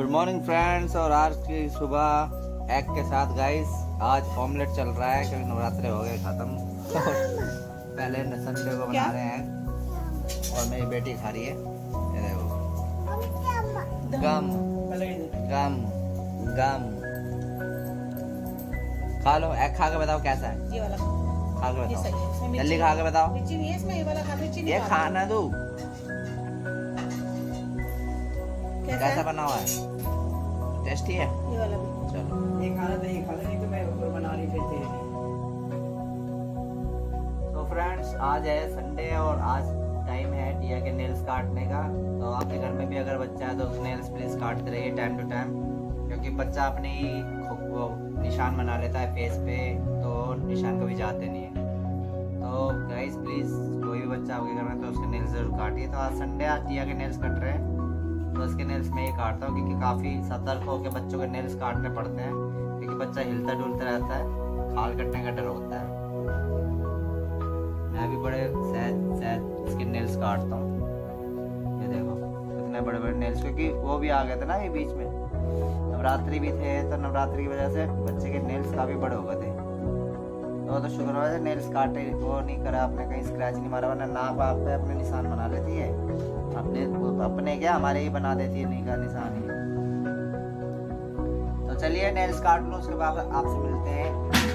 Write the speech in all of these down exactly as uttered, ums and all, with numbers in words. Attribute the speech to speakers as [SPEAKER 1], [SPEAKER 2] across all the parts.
[SPEAKER 1] Good morning friends. और आज की सुबह एग के साथ गाइस आज ऑमलेट चल रहा है क्योंकि नवरात्रे हो गए खत्म। पहले संडे को बना रहे हैं और मेरी बेटी खा रही है। ये देखो गम गम गम। खा लो, एग खा के बताओ कैसा है। ये वाला खा के बताओ, जल्दी खा के बताओ।
[SPEAKER 2] ये वाला खा,
[SPEAKER 1] ये खाना दो कैसा बना हुआ है, टेस्टी है
[SPEAKER 2] ये वाला भी।
[SPEAKER 1] चलो
[SPEAKER 3] ये खाना नहीं खाना नहीं तो मैं ऊपर बना रही थी।
[SPEAKER 1] तो फ्रेंड्स आज है संडे और आज टाइम है टिया के नेल्स काटने का। तो आपके घर में भी अगर बच्चा है तो उस नेल्स प्लीज काटते रहिए टाइम टू टाइम, क्योंकि बच्चा अपने ही वो निशान बना लेता है फेस पे, तो निशान कभी जाते नहीं है। तो गाइस प्लीज कोई भी बच्चा आपके घर में तो उसके नेल्स जरूर काटिए। तो आज संडे, आज टिया के नेल्स कट रहे हैं तो उसके नेल्स मैं ही काटता हूँ, क्योंकि काफ़ी सतर्क होकर बच्चों के नेल्स काटने पड़ते हैं, क्योंकि बच्चा हिलता डुलता रहता है, खाल कटने का डर होता है। मैं भी बड़े सहज सहज इसके नेल्स काटता हूँ। ये देखो कितने बड़े बड़े नेल्स, क्योंकि वो भी आ गए थे ना ये बीच में, नवरात्रि भी थे तो नवरात्रि की वजह से बच्चे के नेल्स काफ़ी बड़े हो गए थे। तो तो शुक्र है नेल्स काटे, वो नहीं करा आपने, कहीं स्क्रैच नहीं मारा, वरना नाक वाक पे अपने निशान बना लेती है अपने अपने क्या हमारे ही बना देती है नी का निशान ही। तो चलिए नेल्स काट लो, उसके बाद आपसे मिलते हैं।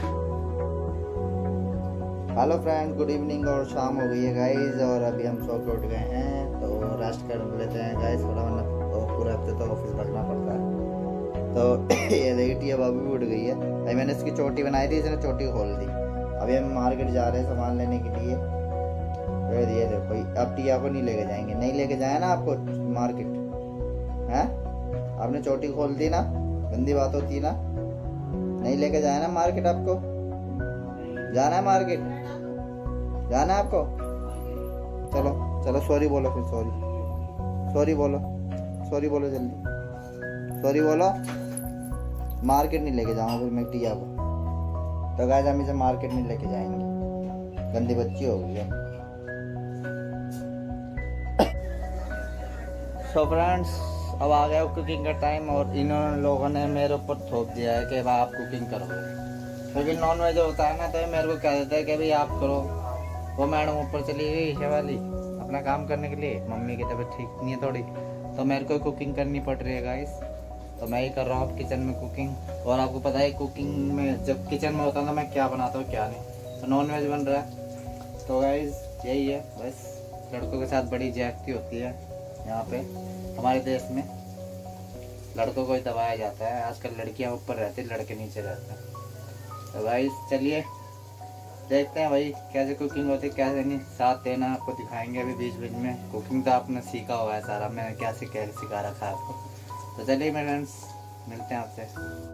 [SPEAKER 1] हेलो फ्रेंड, गुड इवनिंग और शाम हो गई है गाइस, और अभी हम सो के उठ गए हैं तो रेस्ट कर लेते हैं गाइस थोड़ा, वरना पूरे हफ्ते तो ऑफिस भागना पड़ता है। तो ये देखिए अब अभी भी उठ गई है। अभी मैंने इसकी चोटी बनाई थी, इसने चोटी खोल दी। अभी हम मार्केट जा रहे हैं सामान लेने के लिए। तो ये देखो अब टिया को नहीं लेके जाएंगे, नहीं लेके जाए ना आपको मार्केट, हैं आपने चोटी खोल दी ना, गंदी बात होती ना, नहीं लेके जाए ना मार्केट। आपको जाना है मार्केट, जाना है आपको, चलो चलो सॉरी बोलो, फिर सॉरी सॉरी बोलो, सॉरी बोलो जल्दी, सॉरी बोलो। मार्केट नहीं लेके जाऊंगा फिर मैं टिया को, तो गाइस हम इसे मार्केट नहीं लेके जाएंगे, गंदी बच्ची हो गई है। सो फ्रेंड्स अब आ गया कुकिंग का टाइम, और इन लोगों ने मेरे ऊपर थोप दिया है कि भाई आप कुकिंग करोगे, क्योंकि नॉन वेज होता है ना, तो मेरे को कह देते हैं कि भाई आप करो। वो मैडम ऊपर चली गई ईशा वाली अपना काम करने के लिए, मम्मी की तबीयत ठीक नहीं है थोड़ी, तो मेरे को कुकिंग करनी पड़ रही है गाइस। तो मैं ही कर रहा हूँ किचन में कुकिंग, और आपको पता है कुकिंग में जब किचन में होता है तो मैं क्या बनाता हूँ क्या नहीं। तो नॉन वेज बन रहा है, तो गाइस यही है बस, लड़कों के साथ बड़ी ज्यादती होती है यहाँ पे हमारे देश में, लड़कों को ही दबाया जाता है। आजकल लड़कियाँ ऊपर रहती है, लड़के नीचे रहते हैं। तो भाई चलिए देखते हैं भाई कैसे कुकिंग होती है कैसे नहीं, साथ देना, आपको दिखाएंगे अभी बीच बीच में। कुकिंग तो आपने सीखा हुआ है सारा, मैंने क्या सीखा सिखा रखा है आपको। तो चलिए मेरे फ्रेंड्स मिलते हैं आपसे।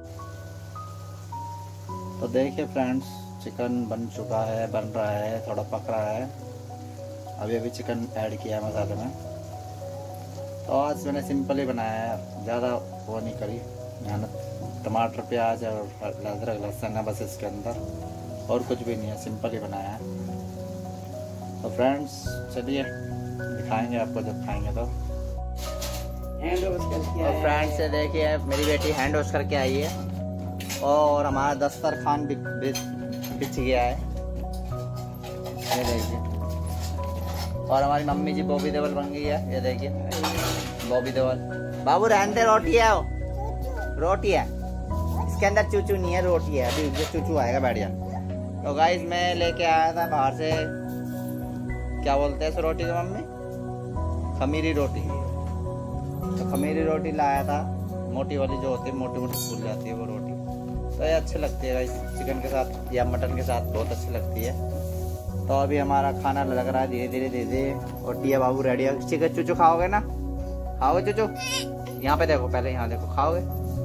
[SPEAKER 1] तो देखिए फ्रेंड्स चिकन बन चुका है, बन रहा है, थोड़ा पक रहा है। अभी अभी चिकन ऐड किया है मसाले में। तो आज मैंने सिंपल ही बनाया है, ज़्यादा वो नहीं करी मेहनत। टमाटर प्याज और अदरक लहसुन है बस इसके अंदर, और कुछ भी नहीं है, सिंपल ही बनाया है। तो फ्रेंड्स चलिए दिखाएंगे आपको जब खाएंगे तो।
[SPEAKER 3] हैंड वॉश करके
[SPEAKER 1] और फ्रेंड्स से देखिए मेरी बेटी हैंड वॉश करके आई है, और हमारा दस्तरखान भी बिछ गया है, ये देखिए। और हमारी मम्मी जी बॉबी देवल बन गई है, ये देखिए बॉबी देवल। बाबू रहने दे, रोटी है वो, रोटी है इसके अंदर, चूचू नहीं है रोटी है, अभी जो चूचू आएगा बैठ जा। तो गाइस मैं लेके आया था बाहर से, क्या बोलते हैं इस रोटी को मम्मी, खमीरी रोटी। तो खमीरी रोटी लाया था, मोटी वाली जो होती है, मोटी मोटी फूल जाती है वो रोटी। तो ये अच्छी लगती है गाइस चिकन के साथ या मटन के साथ, बहुत अच्छी लगती है। तो अभी हमारा खाना लग रहा है धीरे धीरे धीरे धीरे, और टिया बाबू रेडी है। चिकन चूचू खाओगे ना, खाओगे चूचू, यहाँ पे देखो, पहले यहाँ देखो, खाओगे।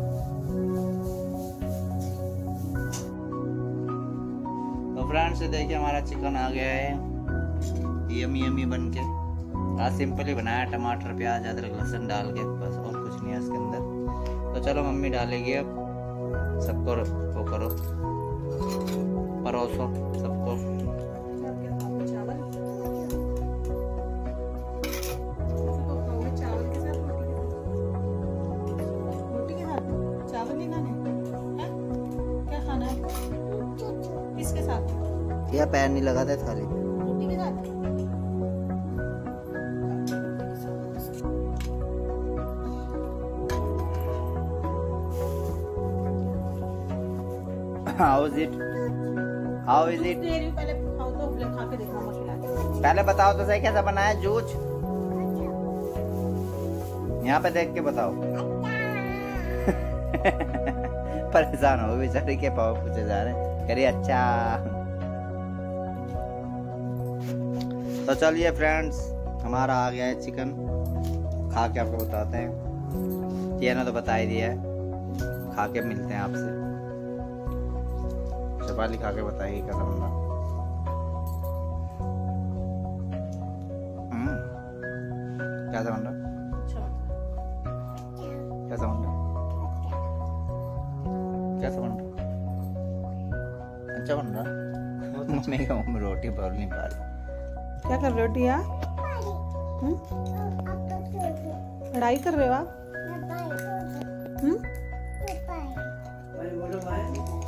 [SPEAKER 1] तो फ्रेंड्स देखिए हमारा चिकन आ गया है यमी यमी बन के। आज सिंपल ही बनाया, टमाटर प्याज अदरक लहसुन डाल के बस, और कुछ नहीं है इसके अंदर। तो चलो मम्मी डालेगी अब, सबको वो करो, परोसो सबको। क्या पैर नहीं लगा था थाली पे?
[SPEAKER 2] रोटी के साथ
[SPEAKER 1] How is it? How is it?
[SPEAKER 2] दे रही हूँ, पहले खाओ तो फिर खा के देखो, मम्मा खिलाती है।
[SPEAKER 1] पहले बताओ तो सही कैसा बना है जूझ। यहाँ पे देख के बताओ। परेशान हो गई बेचारी के पाव पूछे जा रहे हैं, करिए अच्छा। तो चलिए फ्रेंड्स, हमारा आ गया है चिकन, खा के आपको बताते हैं। ये ना तो बता ही दिया है, खा के मिलते हैं आपसे। चपाली खा के बताइए कैसा बन रहा। हम्म, कैसा बन रहा?
[SPEAKER 2] अच्छा
[SPEAKER 1] कैसा बन रहा? कैसा बन रहा? अच्छा बन रहा? मम्मी का मम्मी रोटी बोल नहीं पा रही।
[SPEAKER 2] क्या कर रहे हो टिया? हम्म? पढ़ाई कर रहे हो आप? हम्म?
[SPEAKER 3] मैंने बोलो मैं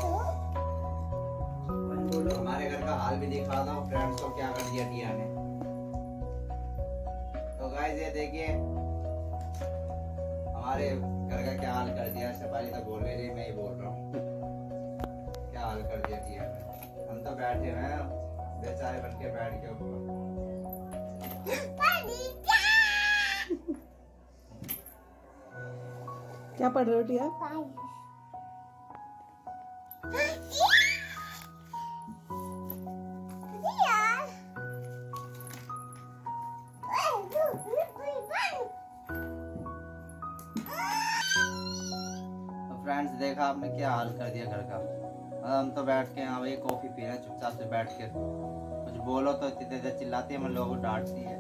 [SPEAKER 3] मैंने बोलो
[SPEAKER 1] हमारे घर का हाल भी दिखा दो फ्रेंड्स को, क्या कर दिया टिया ने। तो गाइस ये देखिए हमारे घर का क्या हाल कर दिया। शेफाली तो बोल रही थी, मैं ही बोल रहा हूँ, क्या हाल कर दिया टिया ने। हम तो बैठे हैं बेचारे बन के बैठ के ऊपर।
[SPEAKER 2] क्या पढ़ रहे हो टिया?
[SPEAKER 1] फ्रेंड्स देखा आपने क्या हाल कर दिया घर का। और हम तो बैठ के हाँ भाई कॉफी पी रहे हैं चुपचाप से बैठ के। कुछ बोलो तो इतनी देर चिल्लाती है, हम लोगों को डांटती है।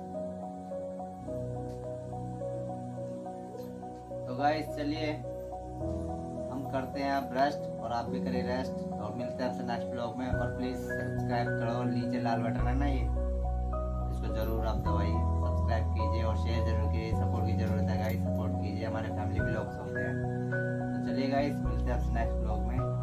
[SPEAKER 1] तो गाइस चलिए हम करते हैं अब रेस्ट, और आप भी करिए रेस्ट, और मिलते हैं आपसे नेक्स्ट ब्लॉग में। और प्लीज सब्सक्राइब करो, नीचे लाल बटन है ना ये, इसको जरूर आप दबाइए, सब्सक्राइब कीजिए और शेयर जरूर कीजिए। सपोर्ट की जरूरत है गाइस, सपोर्ट कीजिए, हमारे फैमिली ब्लॉग्स होते हैं। तो चलिए गाइस मिलते हैं आपसे नेक्स्ट ब्लॉग में।